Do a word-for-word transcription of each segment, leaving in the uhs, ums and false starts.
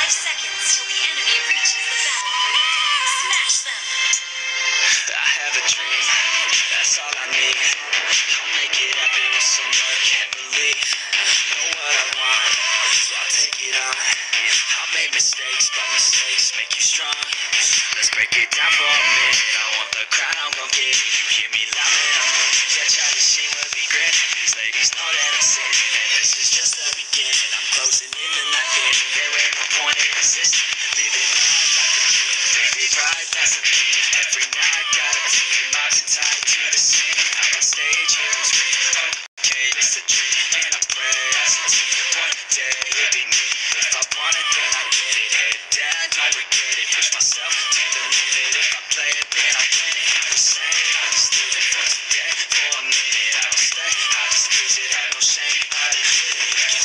Five seconds till the enemy reaches the battlefield. Smash them. I have a dream, that's all I need. I'll make it happen with some work and belief. Know what I want, so I'll take it on. I'll make mistakes, but mistakes make you strong. Let's break it down for a minute. I want the crowd, I'm gon' get it. You hear me loud when I'm moving. Yeah, try to sing will be great. These ladies know that I'm sinning, and this is just the beginning. I'm closing in the night vision. There ain't no point in resisting. Living life like a dream. Baby, right, that's the thing. Every night, got a team. I've been tied to the scene. I'm on stage, here and scream. Okay, it's a dream, and I pray as a team. One day, it'll be me. If I want it, then I get it. Head down, don't regret it. Push myself to the limit. If I play it, then I win it. I'm the same, I'm just living for today. For a minute, I don't stay. I just lose it, have no shame. I just hit it, yeah.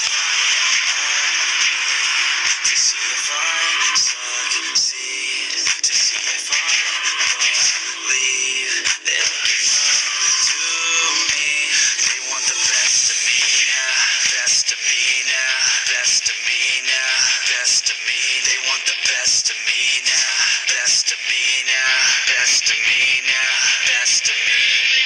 To see if I succeed, to see if I believe, they're looking to me. They want the best of me now, best of me now, best of me now, best of me. They want the best of me now, best of me now, best of me now, best of me.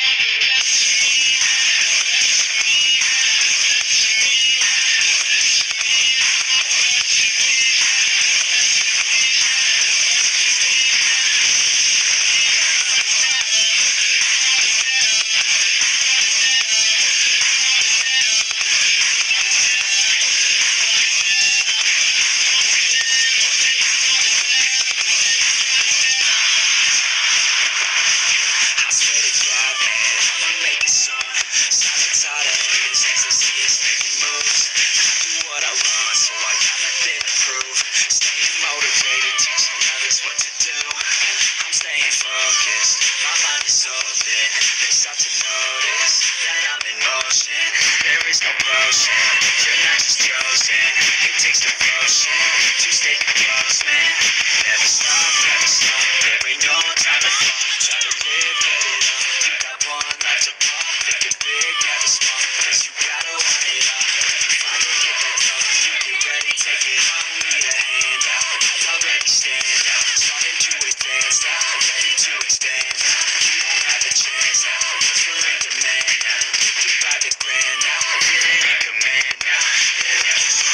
I swear to God, man, I'ma make it soon. Silence all the haters as they see us making moves. I do what I want, so I got nothing to prove. Staying motivated, teaching others what to do. I'm staying focused, my mind is open. They start to notice that I'm in motion. There is no potion, you're not just chosen. It takes devotion to stay close, man. Never stop, never stop, there ain't no time to fall. Try to live, get it on. You got one life to pop. Thinking big, never small. Cause you gotta want it all. Find it, get that dough. You get ready, take it on. Need a hand out. I already stand out. Starting to advance now. Ready to expand now. You don't have a chance now. Cause we're in demand now. Make your private brand now. Feeling in command now. Yeah.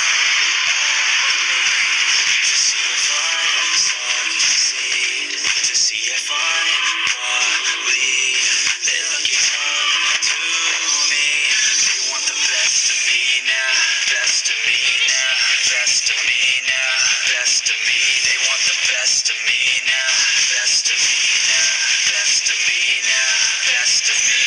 To see if I succeed. To see if I believe. They're looking up to me. They want the best of me now. Best of me now. Best of me now. Best of me. They want the best of me now. Best of me now. Best of me now. Best of me.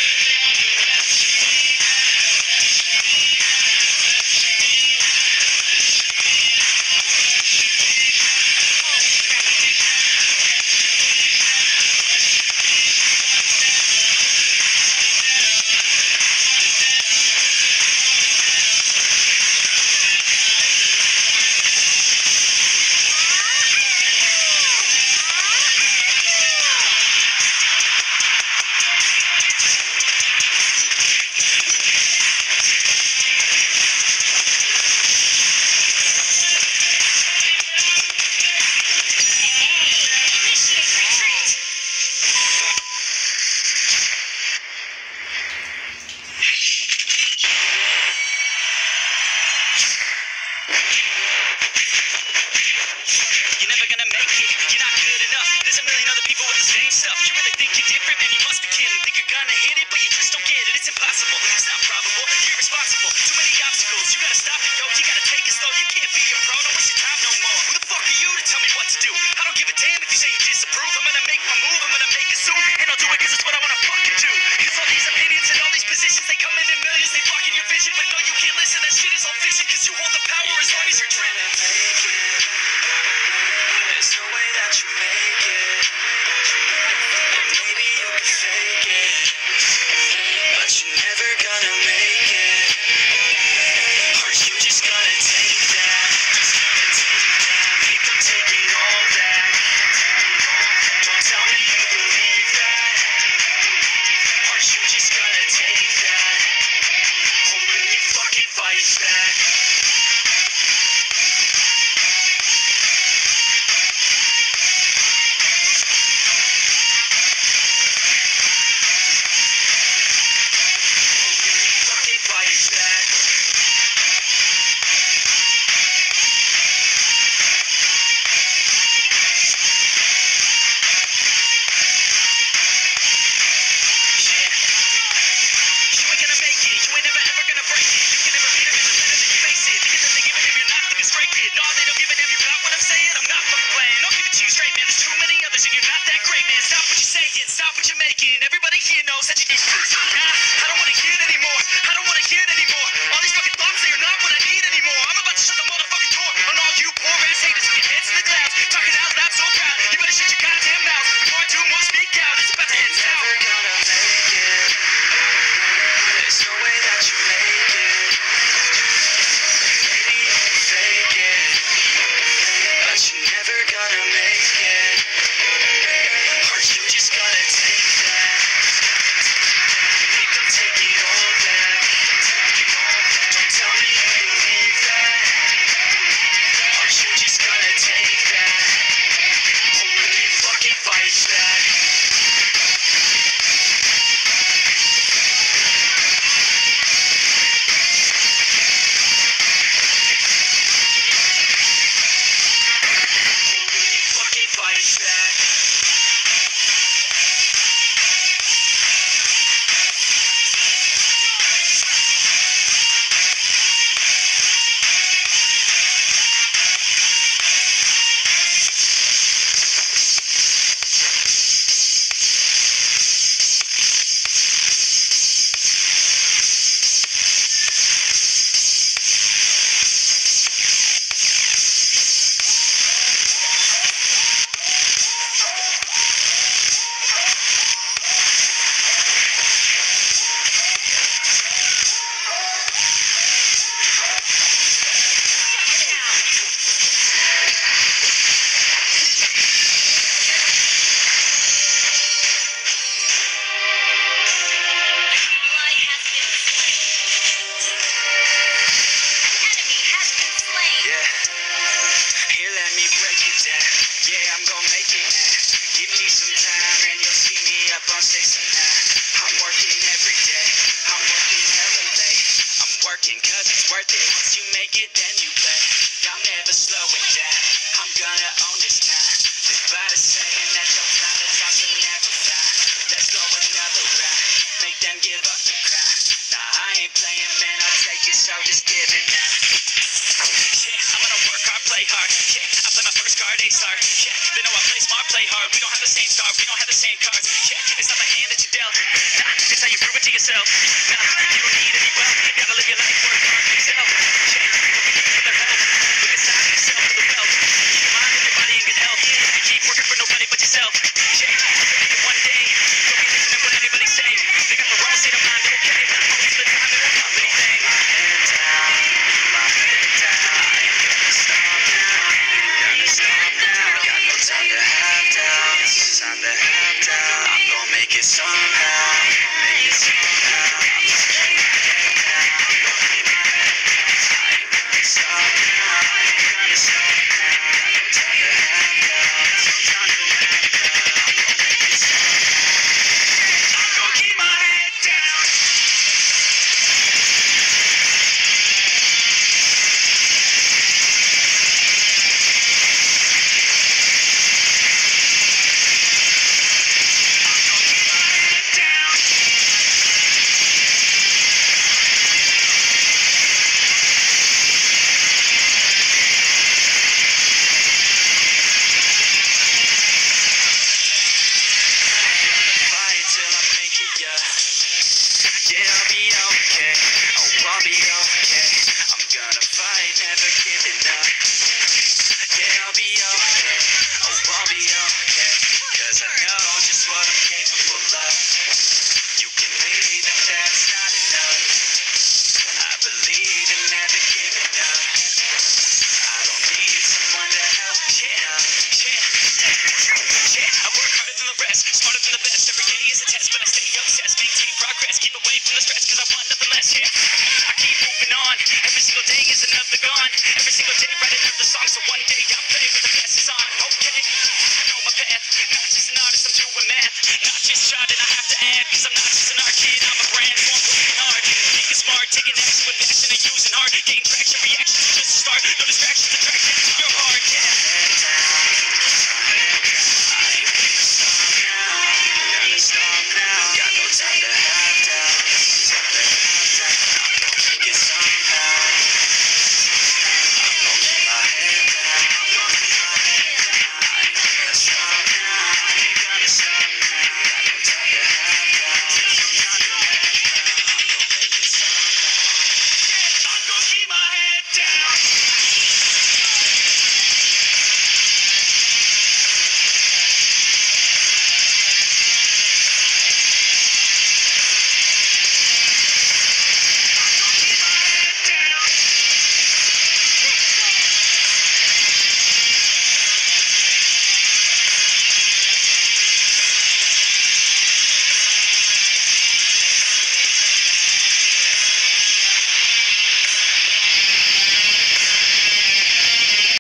You're never gonna make it, you're not good enough. There's a million other people with the same stuff. You really think you're different, man, you must be kidding. Think you're gonna hit it, but you just don't get it. It's impossible, it's not probable, you're irresponsible. Too many obstacles, you gotta stop it, yo. You gotta take it slow, you can't be a pro, don't waste your time no more. Who the fuck are you to tell me what to do? I don't give a damn if you say you disapprove. I'm gonna make my move, I'm gonna make it soon. And I'll do it cause it's what I wanna fucking do. Cause all these opinions and all these positions, they come in in millions, they blocking your vision. But no, you can't listen, that shit is all fiction. Cause you hold the power as long as you're driven. There's no way that you make it. Maybe you can fake it, but you're never gonna make it. Are you just gonna take that? break it. No, they don't give a damn, you got what I'm saying? I'm not fucking playing. I'll give it to you straight, man. There's too many others and you're not that great, man. Stop what you're saying, stop what you're making. Everybody here knows that you did this. Nah, I don't wanna hear it anymore. I don't wanna hear it anymore. All these fucking thoughts, they are not what I need anymore. I'm about to shut the motherfucking door on all you poor ass haters with your heads in the clouds. Talking out loud so proud. You better shut your goddamn mouth before I do more speak out. It's about to hit south. Never gonna make it. There's no way that you make it. Maybe you can fake it, but you're never gonna make it. Or you just gotta take that. Make them take it all back. Don't tell me you believe that. Or you just gotta take that. Or will you fucking fight back? Fucking fight back. Ally has been slain. Enemy has been slain. Yeah, here let me break it down. Yeah, I'm gonna make it now. Give me some time and you'll see me up on stage somehow. I'm working every day, I'm working hella late. I'm working cause it's worth it. Once you make it, then you play. I'm never slowing down, I'm gonna own this now. Live by the saying that your time is also never fine. Let's go another round, make them give up the crown. Nah, I ain't playing, man, I'll take it, so just give it now. Yeah, I'm gonna work hard, play hard. Yeah, I play my first card, ace hard. Yeah, they know I play smart, play hard. We don't have the same star, we don't have the same cards. Yeah, it's not the hand that you dealt. Nah, it's how you prove it to yourself. Nah, you don't need any wealth. You gotta live your life, work hard for yourself. Yeah, don't be looking for their help. Look inside yourself for the wealth. Keep your mind and your body in good health. And keep working for nobody but yourself. Yeah, you can make it one day. Don't be listening to what anybody say. They got the wrong state of mind, okay? Most of the time they won't pop anything. Head down, my head down. I ain't gonna stop now. Ain't gonna stop now. Got no time to have doubts. Time to have down. I'm gonna make it somehow. Make it somehow. I'm just gonna head down. I'm gonna keep my head down. I ain't gonna stop now. I ain't gonna stop now. Got no time to have doubts. No time to have doubts. I'm gonna make it somehow. I'm gonna keep my head down. Fight till I make it, yeah. Yeah, I'll be okay. Oh, I'll be okay. I'm gonna fight, never giving up. Yeah, I'll be okay. Oh, I'll be okay. Cause I know just what I'm capable of. You can leave if that's not enough. I believe in never giving up. I don't need someone to help me up. Yeah, yeah, I work harder than the rest, smarter than the best. Every day is a test, but I stay obsessed. Maintain progress, keep away from the stress, cause I want nothing less. Yeah, I keep moving on. Every single day is another gone. Every single day write another song, so one day I'll play with the best is on. Okay, I know my path. Not just an artist, I'm doing math. Not just charting, I have to add, cause I'm not just an art kid, I'm a brand, so I'm working hard. Thinking smart, taking action with passion and using heart. Gain traction, reactions, just a start. No distractions,